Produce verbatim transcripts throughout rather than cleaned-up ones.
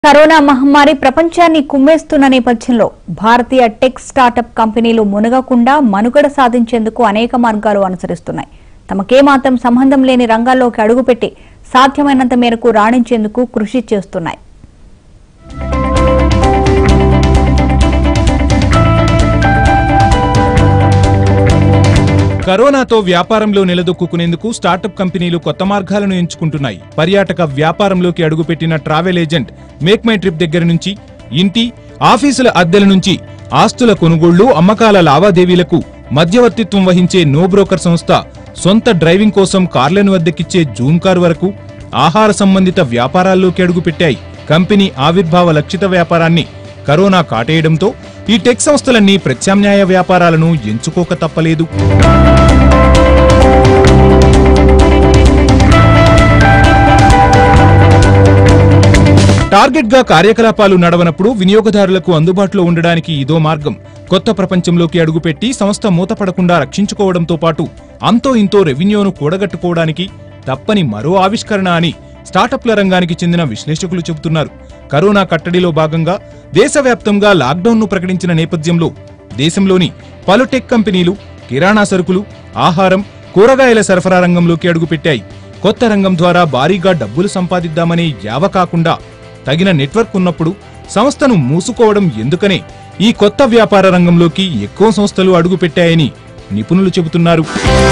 Corona మహమ్మారి ప్రపంచాన్ని కుమ్మేస్తున్న నేపథ్యంలో భారతీయ టెక్ స్టార్టప్ కంపెనీలు మునగకుండా మనుగడ సాధించేందుకు అనేక మార్గాలు అనుసరిస్తున్నాయి. తమకేమాత్రం సంబంధం లేని రంగాల్లోకి అడుగుపెట్టి సాధ్యమైనంత మేరకు రాణించేందుకు కృషి చేస్తున్నాయి. కరోనాతో వ్యాపారంలో నిలదొక్కునేందుకు స్టార్టప్ కంపెనీలు కొత్త మార్గాలను ఎంచుకుంటున్నాయి. పర్యాటక వ్యాపారంలోకి అడుగుపెట్టిన travel agent make my trip దగ్గర నుంచి ఇంటి, ఆఫీసుల అద్దెల నుంచి ఆస్తుల కొనుగోళ్లు, అమ్మకాల లావాదేవీలకు మధ్యవర్తిత్వం వహించే నో బ్రోకర్ సంస్థ, సొంత డ్రైవింగ్ కోసం కార్లను అద్దెకిచ్చే జూమ్ కార్ వరకు ఆహార సంబంధిత వ్యాపారాల్లోకి అడుగుపెట్టాయి. కంపెనీ ఆవిర్భావ లక్షిత వ్యాపారాన్ని కరోనా కాటేయడంతో ఈ టెక్ సంస్థలన్నీ ప్రత్యామ్నాయ వ్యాపారాలను ఎంచుకోక తప్పలేదు. టార్గెట్ గా కార్యకలాపాలు నడవనప్పుడు వినియోగదారులకు అందుబాటులో ఉండడానికి ఇదో మార్గం. కొత్త ప్రపంచంలోకి అడుగుపెట్టి సంస్థ మూతపడకుండా రక్షించుకోవడంతో పాటు అంతో ఇంతో రెవెన్యూను కూడగట్టుకోవడానికి తప్పని మరో ఆవిష్కరణ అని స్టార్టప్ల రంగానికి చెందిన విశ్లేషకులు చెబుతున్నారు. కరోనా కట్టడిలో భాగంగా దేశవ్యాప్తంగా లాక్డౌన్ను ప్రకటించిన నేపథ్యంలో దేశంలోని పలు టెక్ కంపెనీలు కిరాణా సరుకులు, ఆహారం, కూరగాయల సరఫరా రంగంలోకి అడుగుపెట్టాయి. కొత్త రంగం ద్వారా భారీగా డబ్బులు సంపాదిద్దామనే యావ కాకుండా తగిన నెట్వర్క్ ఉన్నప్పుడు సంస్థను మూసుకోవడం ఎందుకనే ఈ కొత్త వ్యాపార రంగంలోకి ఎక్కువ సంస్థలు అడుగుపెట్టాయని నిపుణులు చెబుతున్నారు.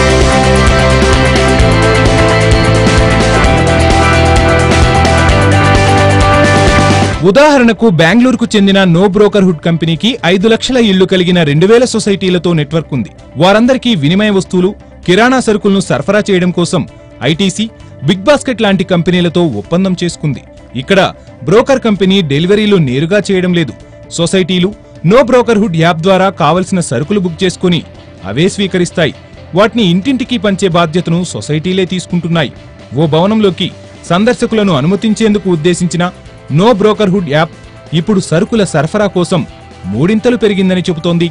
ఉదాహరణకు బెంగళూరుకు చెందిన నో బ్రోకర్హుడ్ కంపెనీకి ఐదు లక్షల ఇళ్లు కలిగిన రెండు వేల సొసైటీలతో నెట్వర్క్ ఉంది. వారందరికీ వినిమయ వస్తువులు, కిరాణా సరుకులను సరఫరా చేయడం కోసం ఐటీసీ, బిగ్ బాస్కెట్ లాంటి కంపెనీలతో ఒప్పందం చేసుకుంది. ఇక్కడ బ్రోకర్ కంపెనీ డెలివరీలు నేరుగా చేయడం లేదు. సొసైటీలు నో బ్రోకర్హుడ్ యాప్ ద్వారా కావలసిన సరుకులు బుక్ చేసుకుని అవే స్వీకరిస్తాయి. వాటిని ఇంటింటికి పంచే బాధ్యతను సొసైటీలే తీసుకుంటున్నాయి. ఓ భవనంలోకి సందర్శకులను అనుమతించేందుకు ఉద్దేశించిన నో బ్రోకర్హుడ్ యాప్ ఇప్పుడు సరుకుల సరఫరా కోసం మూడింతలు పెరిగిందని చెబుతోంది.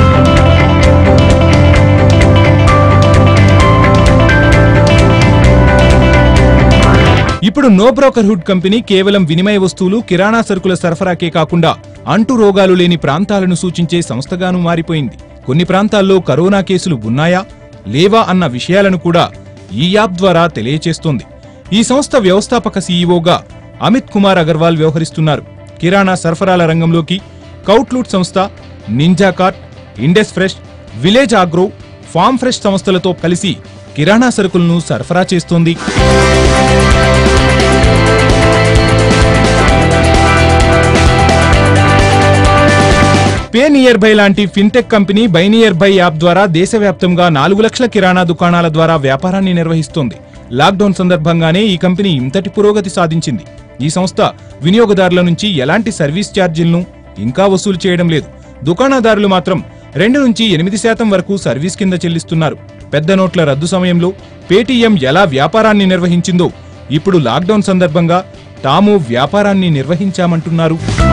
ఇప్పుడు నో బ్రోకర్హుడ్ కంపెనీ కేవలం వినిమయ వస్తువులు, కిరాణా సరుకుల సరఫరాకే కాకుండా అంటు రోగాలు లేని ప్రాంతాలను సూచించే సంస్థగాను మారిపోయింది. కొన్ని ప్రాంతాల్లో కరోనా కేసులు ఉన్నాయా లేవా అన్న విషయాలను కూడా ఈ యాప్ ద్వారా తెలియచేస్తోంది. ఈ సంస్థ వ్యవస్థాపక సీఈఓగా అమిత్ కుమార్ అగర్వాల్ వ్యవహరిస్తున్నారు. కిరాణా సరఫరాల రంగంలోకి కౌట్లూట్ సంస్థ, నింజా కార్ట్, ఇండెస్ fresh, village agro, farm fresh సంస్థలతో కలిసి కిరాణా సరుకులను సరఫరా చేస్తోంది. పే నియర్ బై లాంటి fintech company by nearby app ద్వారా దేశవ్యాప్తంగా నాలుగు లక్షల కిరాణా దుకాణాల ద్వారా వ్యాపారాన్ని నిర్వహిస్తోంది. లాక్డౌన్ సందర్భంగానే ఈ కంపెనీ ఇంతటి పురోగతి సాధించింది. ఈ సంస్థ వినియోగదారుల నుంచి ఎలాంటి సర్వీస్ ఛార్జీలను ఇంకా వసూలు చేయడం లేదు. దుకాణదారులు మాత్రం రెండు నుంచి ఎనిమిది శాతం వరకు సర్వీస్ కింద చెల్లిస్తున్నారు. పెద్ద నోట్ల రద్దు సమయంలో పేటీఎం ఎలా వ్యాపారాన్ని నిర్వహించిందో ఇప్పుడు లాక్డౌన్ సందర్భంగా తాము వ్యాపారాన్ని నిర్వహించామంటున్నారు.